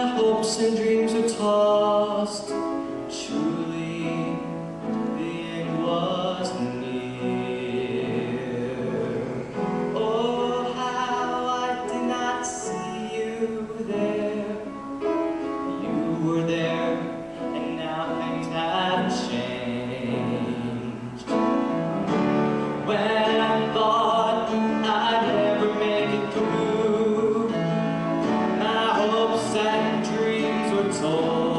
my hopes and dreams were tossed, truly the end was near. Oh, how I did not see you there. You were there, and now things have changed. When I thought I'd never make it through, my hopes and dreams were told.